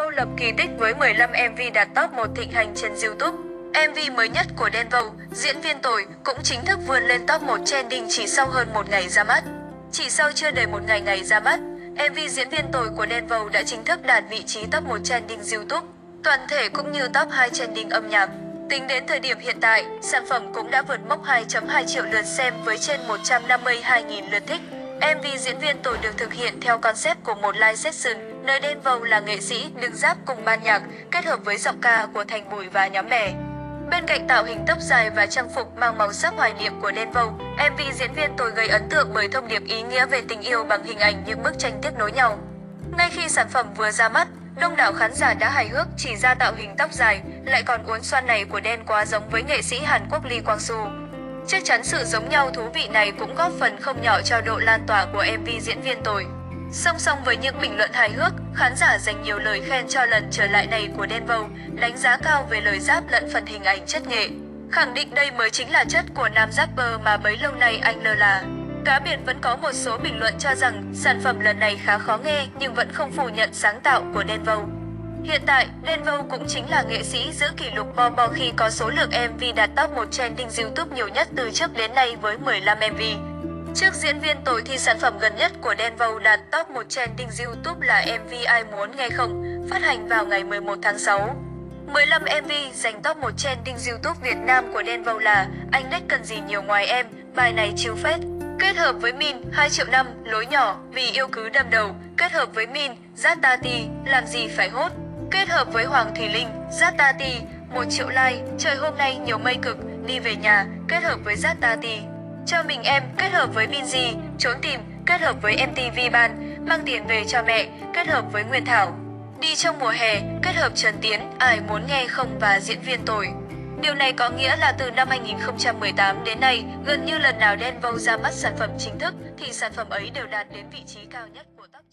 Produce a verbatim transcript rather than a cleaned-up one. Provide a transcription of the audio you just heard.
Denvau lập kỳ tích với mười lăm em vê đạt top một thịnh hành trên YouTube. em vê mới nhất của Denvau, Diễn viên Tồi, cũng chính thức vươn lên top một trending chỉ sau hơn một ngày ra mắt. Chỉ sau chưa đầy một ngày ngày ra mắt, em vê Diễn viên Tồi của Denvau đã chính thức đạt vị trí top một trending YouTube, toàn thể cũng như top hai trending âm nhạc. Tính đến thời điểm hiện tại, sản phẩm cũng đã vượt mốc hai phẩy hai triệu lượt xem với trên một trăm năm mươi hai nghìn lượt thích. em vê Diễn viên Tồi được thực hiện theo concept của một live session, nơi Denvau là nghệ sĩ đứng giáp cùng ban nhạc, kết hợp với giọng ca của Thành Bùi và nhóm bè. Bên cạnh tạo hình tóc dài và trang phục mang màu sắc hoài niệm của Denvau, em vê Diễn viên Tồi gây ấn tượng bởi thông điệp ý nghĩa về tình yêu bằng hình ảnh những bức tranh tiếp nối nhau. Ngay khi sản phẩm vừa ra mắt, đông đảo khán giả đã hài hước chỉ ra tạo hình tóc dài, lại còn uốn xoăn này của Den quá giống với nghệ sĩ Hàn Quốc Lee Kwang Soo. Chắc chắn sự giống nhau thú vị này cũng góp phần không nhỏ cho độ lan tỏa của em vê Diễn viên Tồi. Song song với những bình luận hài hước, khán giả dành nhiều lời khen cho lần trở lại này của Denvau, đánh giá cao về lời rap lẫn phần hình ảnh chất nghệ, khẳng định đây mới chính là chất của nam rapper mà bấy lâu nay anh lơ là. Cá biệt vẫn có một số bình luận cho rằng sản phẩm lần này khá khó nghe nhưng vẫn không phủ nhận sáng tạo của Denvau. Hiện tại, Denvau cũng chính là nghệ sĩ giữ kỷ lục bo bo khi có số lượng em vê đạt top một trending YouTube nhiều nhất từ trước đến nay với mười lăm em vê. Trước Diễn viên Tồi thì sản phẩm gần nhất của Denvau đạt top một trending YouTube là em vê Ai Muốn Nghe Không, phát hành vào ngày mười một tháng sáu. mười lăm em vê giành top một trending YouTube Việt Nam của Denvau là Anh Đếch Cần Gì Nhiều Ngoài Em, bài này chill phết. Kết hợp với Min, hai triệu năm, Lối Nhỏ, Vì Yêu Cứ Đâm Đầu, kết hợp với Min, Ztati, Làm Gì Phải Hốt, kết hợp với Hoàng Thùy Linh, Ztati, một triệu like, Trời Hôm Nay Nhiều Mây Cực, Đi Về Nhà, kết hợp với Ztati. Cho Mình Em, kết hợp với Binz, Trốn Tìm, kết hợp với em tê vê Ban, Mang Tiền Về Cho Mẹ, kết hợp với Nguyên Thảo. Đi Trong Mùa Hè, kết hợp Trần Tiến, Ai Muốn Nghe Không và Diễn viên Tồi. Điều này có nghĩa là từ năm hai nghìn không trăm mười tám đến nay, gần như lần nào Denvau ra mắt sản phẩm chính thức thì sản phẩm ấy đều đạt đến vị trí cao nhất của tác